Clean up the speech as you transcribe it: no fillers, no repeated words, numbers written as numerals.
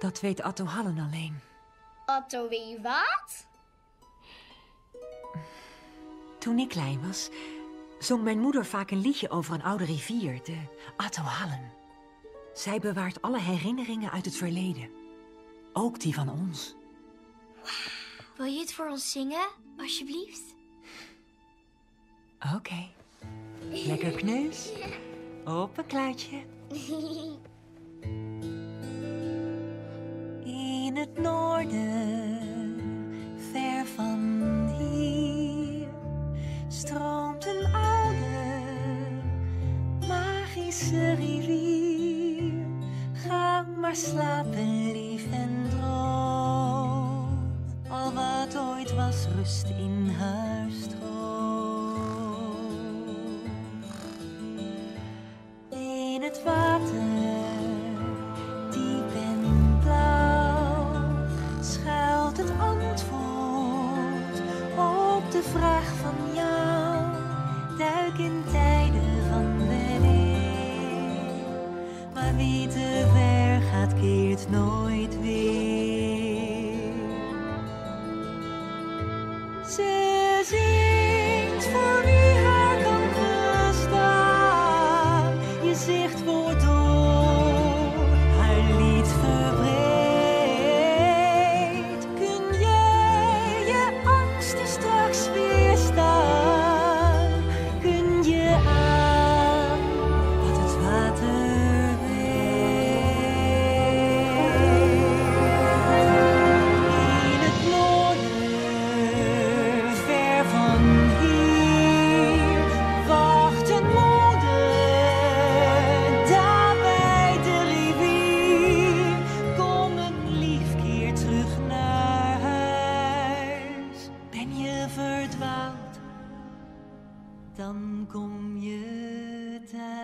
Dat weet Atto Hallen alleen. Atto, wie wat? Toen ik klein was, zong mijn moeder vaak een liedje over een oude rivier, de Atto Hallen. Zij bewaart alle herinneringen uit het verleden. Ook die van ons. Wil je het voor ons zingen, alsjeblieft? Oké. Lekker kneus. Op een kluitje. In het noorden, ver van hier, stroomt een oude, magische rivier. Ga maar slapen, lief, en droom. Al wat ooit was, rust in haar stroom. In het water, diep en blauw, schuilt het antwoord op de vraag van jou. Duik in tijden van de leer, maar wie te ver gaat, keert nooit weer. Ze zingt voor wie haar kan verstaan. Je zicht wordt door haar lied verbreed. Kun jij je angsten straks weerstaan? Kun je aan wat het water weet? In het noorden, ver van hier, wacht een moeder daar bij de rivier. Kom, een lief, keer terug naar huis. Ben je verdwaald, dan kom je thuis.